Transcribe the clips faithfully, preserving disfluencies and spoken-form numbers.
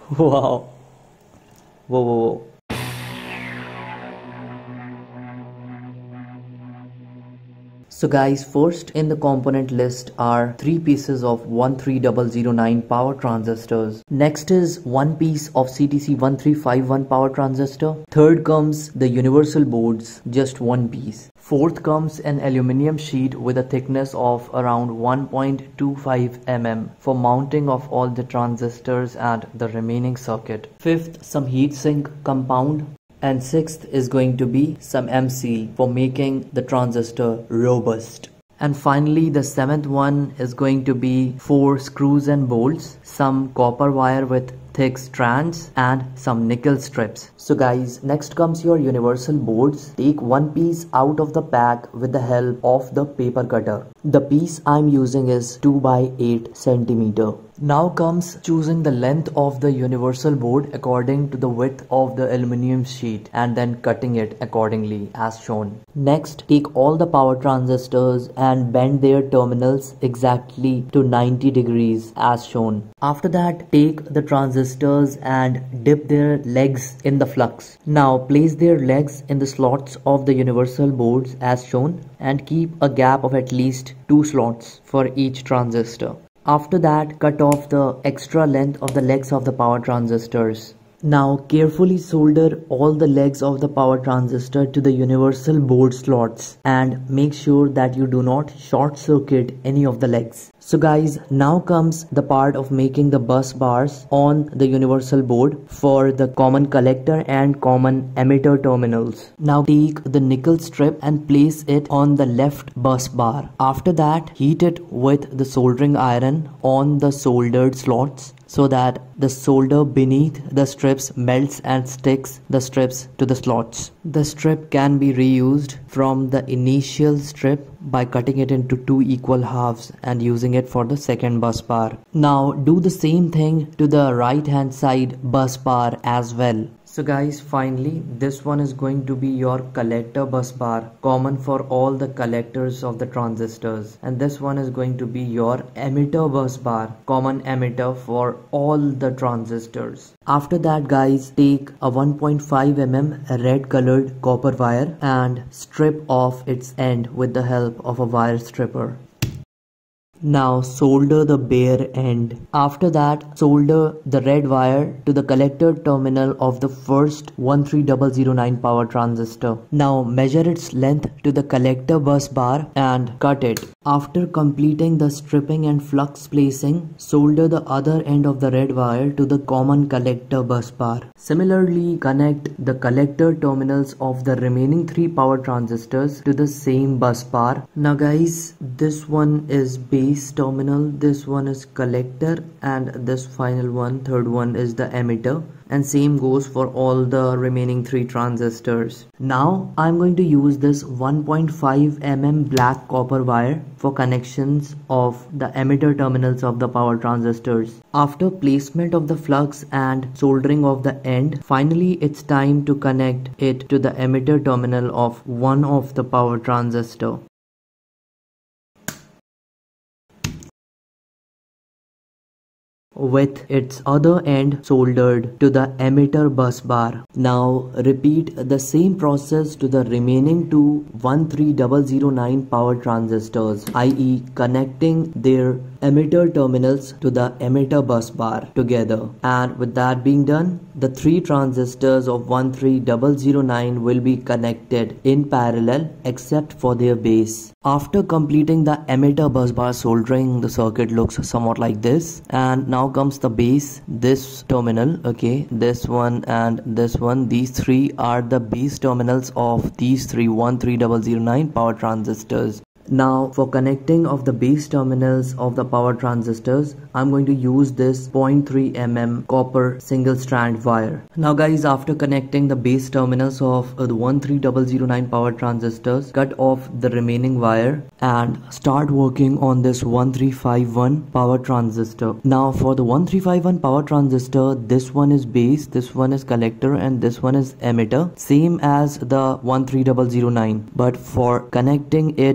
Wow. Whoa, whoa, whoa. So guys, first in the component list are three pieces of one three zero zero nine power transistors. Next is one piece of C T C one three five one power transistor. Third comes the universal boards, just one piece. Fourth comes an aluminum sheet with a thickness of around one point two five millimeters for mounting of all the transistors and the remaining circuit. Fifth, some heatsink compound. And sixth is going to be some M seal for making the transistor robust. And finally, the seventh one is going to be four screws and bolts, some copper wire with thick strands and some nickel strips. So guys, next comes your universal boards. Take one piece out of the pack with the help of the paper cutter. The piece I'm using is two by eight centimeter. Now comes choosing the length of the universal board according to the width of the aluminum sheet and then cutting it accordingly as shown. Next, take all the power transistors and bend their terminals exactly to ninety degrees as shown. After that, take the transistors and dip their legs in the flux. Now place their legs in the slots of the universal boards as shown and keep a gap of at least two slots for each transistor. After that, cut off the extra length of the legs of the power transistors. Now carefully solder all the legs of the power transistor to the universal board slots and make sure that you do not short circuit any of the legs. So guys, now comes the part of making the bus bars on the universal board for the common collector and common emitter terminals. Now take the nickel strip and place it on the left bus bar. After that, heat it with the soldering iron on the soldered slots so that the solder beneath the strips melts and sticks the strips to the slots. The strip can be reused from the initial strip by cutting it into two equal halves and using it for the second bus bar. Now do the same thing to the right hand side bus bar as well. So guys, finally this one is going to be your collector bus bar, common for all the collectors of the transistors, and this one is going to be your emitter bus bar, common emitter for all the transistors. After that guys, take a one point five millimeter red colored copper wire and strip off its end with the help of a wire stripper. Now solder the bare end. After that, solder the red wire to the collector terminal of the first one three zero zero nine power transistor. Now measure its length to the collector bus bar and cut it. After completing the stripping and flux placing, solder the other end of the red wire to the common collector bus bar. Similarly, connect the collector terminals of the remaining three power transistors to the same bus bar. Now guys, this one is base terminal, this one is collector, and this final one, third one, is the emitter, and same goes for all the remaining three transistors. Now I'm going to use this one point five millimeter black copper wire for connections of the emitter terminals of the power transistors. After placement of the flux and soldering of the end, finally it's time to connect it to the emitter terminal of one of the power transistor. With its other end soldered to the emitter bus bar. Now repeat the same process to the remaining two one three zero zero nine power transistors, that is connecting their emitter terminals to the emitter bus bar together. And with that being done, the three transistors of one three zero zero nine will be connected in parallel except for their base. After completing the emitter bus bar soldering, the circuit looks somewhat like this. And now comes the base, this terminal, okay, this one and this one. These three are the base terminals of these three one three zero zero nine power transistors. Now for connecting of the base terminals of the power transistors, I'm going to use this zero point three millimeter copper single strand wire. Now guys, after connecting the base terminals of uh, the one three zero zero nine power transistors, cut off the remaining wire and start working on this one three five one power transistor. Now for the one three five one power transistor, this one is base, this one is collector, and this one is emitter, same as the one three zero zero nine. But for connecting it to this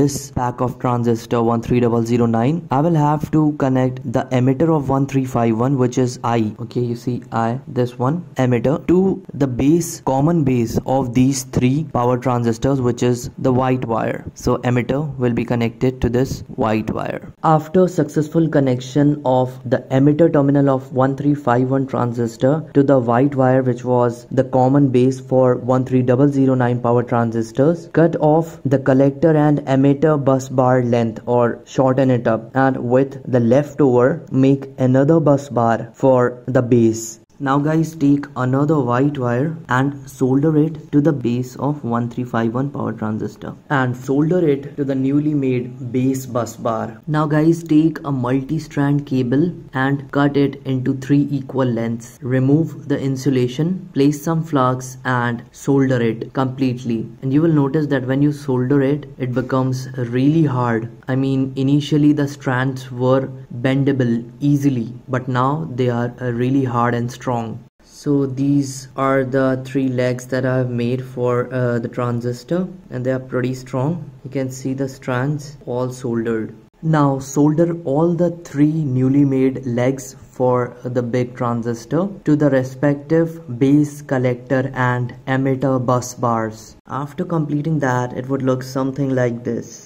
this pack of transistor one three zero zero nine, I will have to connect the emitter of one three five one, which is I. Okay, you see I, this one emitter, to the base, common base of these three power transistors, which is the white wire. So emitter will be connected to this white wire. After successful connection of the emitter terminal of one three five one transistor to the white wire, which was the common base for one three zero zero nine power transistors, cut off the collector and emitter bus bar length or shorten it up, and with the leftover make another bus bar for the base. Now guys, take another white wire and solder it to the base of one three five one power transistor and solder it to the newly made base bus bar. Now guys, take a multi-strand cable and cut it into three equal lengths. Remove the insulation, place some flux and solder it completely. And you will notice that when you solder it, it becomes really hard. I mean, initially the strands were bendable easily, but now they are uh, really hard and strong. So these are the three legs that I have made for uh, the transistor, and they are pretty strong. You can see the strands all soldered. Now solder all the three newly made legs for the big transistor to the respective base, collector and emitter bus bars. After completing that, it would look something like this.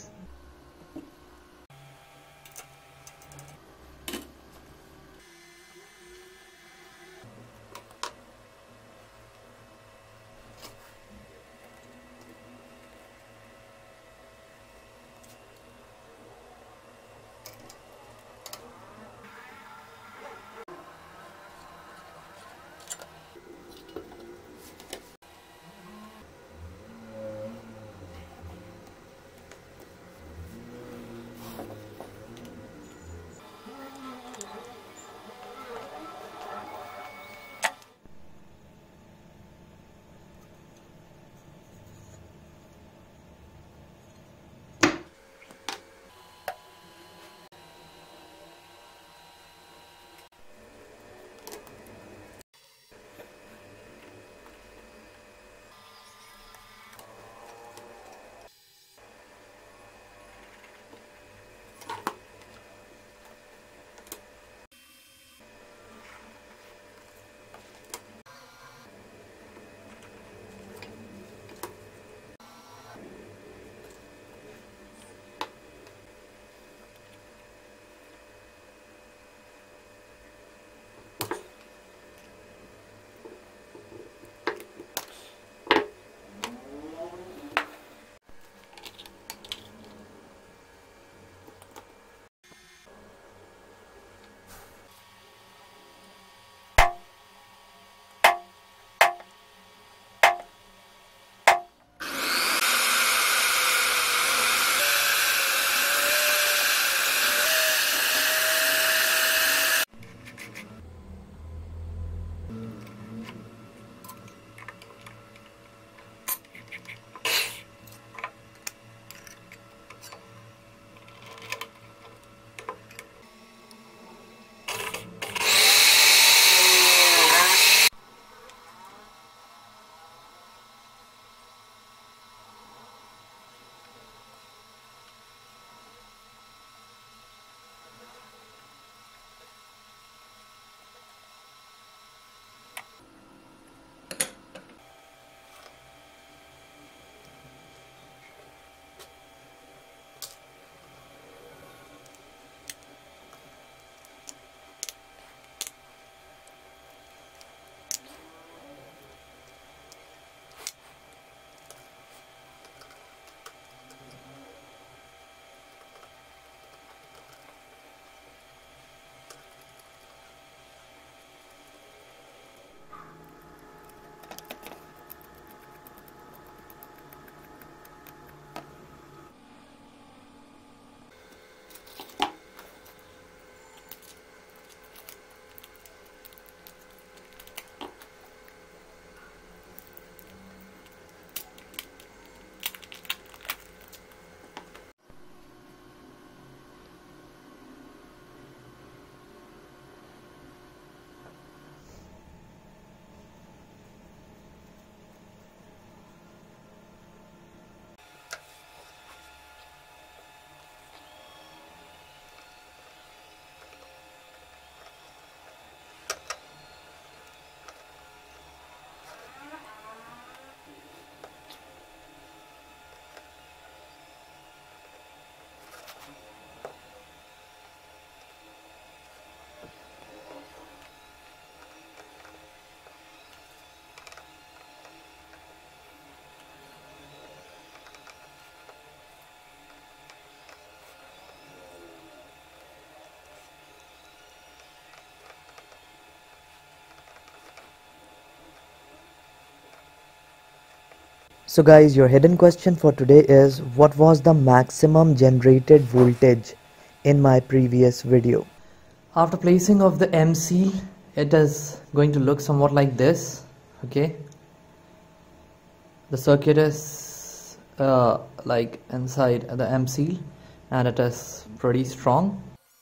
So guys, your hidden question for today is, what was the maximum generated voltage in my previous video? After placing of the M seal, it is going to look somewhat like this. Okay, the circuit is uh, like inside the M seal and it is pretty strong.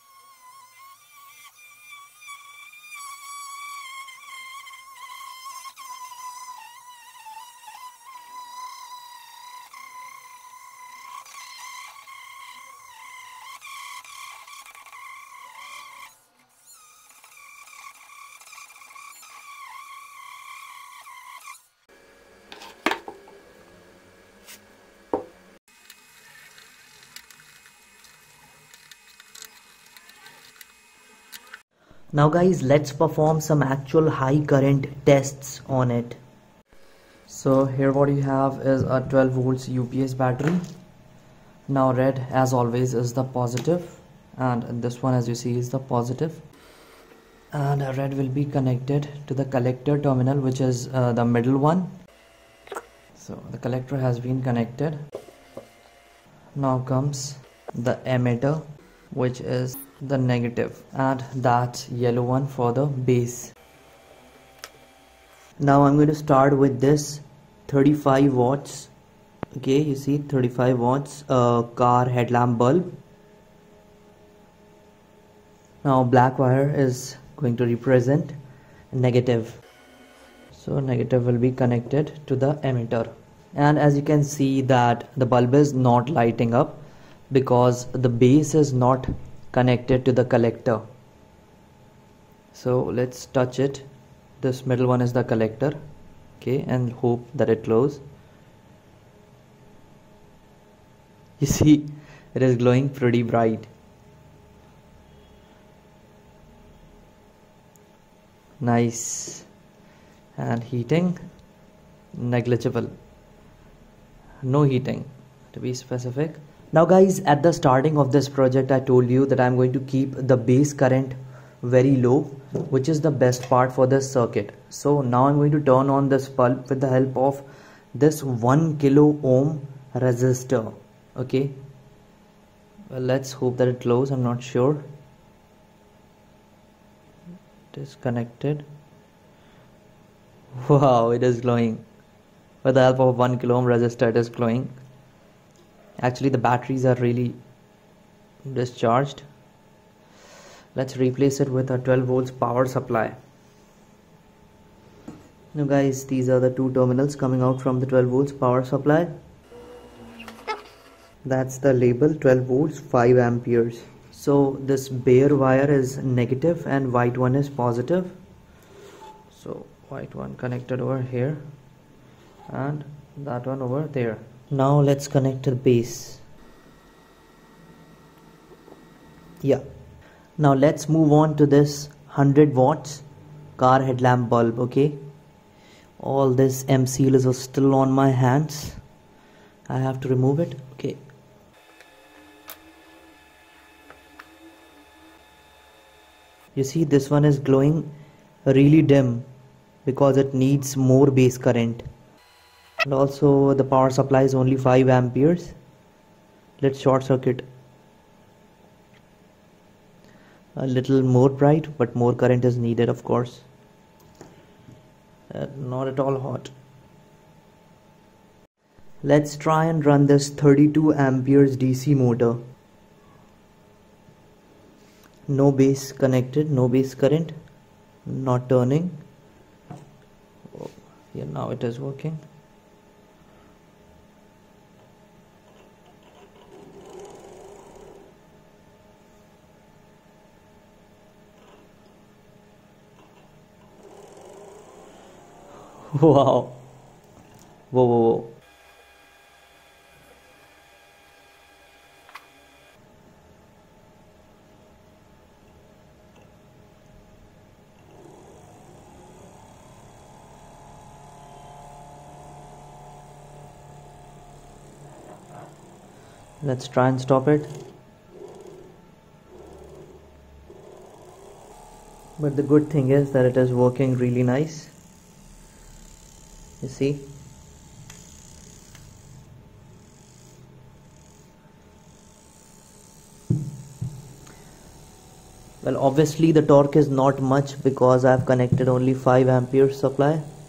Now guys, let's perform some actual high current tests on it. So here what you have is a twelve volts U P S battery. Now red as always is the positive and this one as you see is the positive. And red will be connected to the collector terminal, which is uh, the middle one. So the collector has been connected. Now comes the emitter, which is the negative, and that yellow one for the base. Now I'm going to start with this thirty-five watts. Okay, you see thirty-five watts uh, car headlamp bulb. Now black wire is going to represent negative, so negative will be connected to the emitter. And as you can see that the bulb is not lighting up because the base is not connected to the collector. So let's touch it. This middle one is the collector. Okay, and hope that it glows. You see, it is glowing pretty bright. Nice. And heating, negligible. No heating, to be specific. Now guys, at the starting of this project I told you that I'm going to keep the base current very low, which is the best part for this circuit. So now I'm going to turn on this bulb with the help of this one kilo ohm resistor. Okay, well, let's hope that it glows. I'm not sure. It is connected. Wow, it is glowing. With the help of one kilo ohm resistor, it is glowing. Actually, the batteries are really discharged. Let's replace it with a twelve volts power supply. Now guys, these are the two terminals coming out from the twelve volts power supply. That's the label, twelve volts, five amperes. So this bare wire is negative and white one is positive. So white one connected over here and that one over there. Now let's connect to the base. Yeah. Now let's move on to this one hundred watts car headlamp bulb. Okay. All this M seal is still on my hands. I have to remove it. Okay. You see, this one is glowing really dim because it needs more base current. And also the power supply is only five amperes. Let's short circuit. A little more bright, but more current is needed, of course. Uh, not at all hot. Let's try and run this thirty-two amperes D C motor. No base connected, no base current, not turning. Oh, yeah, now it is working. Wow. Whoa, whoa, whoa. Let's try and stop it. But the good thing is that it is working really nice. You see, Well, obviously the torque is not much because I've connected only five amperes supply.